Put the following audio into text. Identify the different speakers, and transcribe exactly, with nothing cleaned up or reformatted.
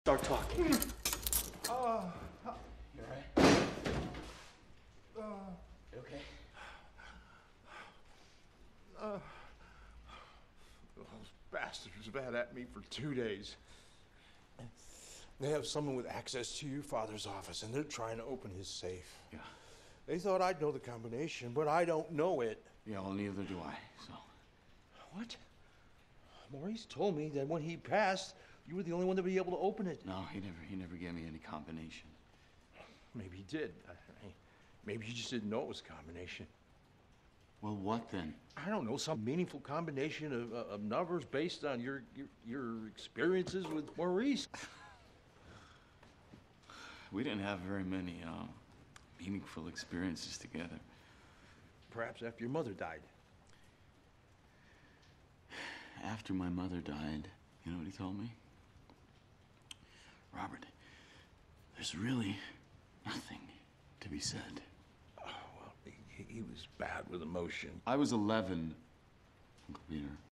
Speaker 1: Start talking.
Speaker 2: Uh,
Speaker 1: You alright?
Speaker 2: uh,
Speaker 1: You okay?
Speaker 2: uh, those bastards have had at me for two days. They have someone with access to your father's office, and they're trying to open his safe.
Speaker 1: Yeah.
Speaker 2: They thought I'd know the combination, but I don't know it.
Speaker 1: Yeah, well, neither do I, so.
Speaker 2: What? Maurice told me that when he passed, you were the only one to be able to open it.
Speaker 1: No, he never, he never gave me any combination.
Speaker 2: Maybe he did. I, I, maybe he just didn't know it was a combination.
Speaker 1: Well, what then?
Speaker 2: I don't know, some meaningful combination of, of numbers based on your, your, your experiences with Maurice.
Speaker 1: We didn't have very many uh, meaningful experiences together.
Speaker 2: Perhaps after your mother died.
Speaker 1: After my mother died, you know what he told me? Robert, there's really nothing to be said.
Speaker 2: Oh, well, he, he was bad with emotion.
Speaker 1: I was eleven, Uncle Peter.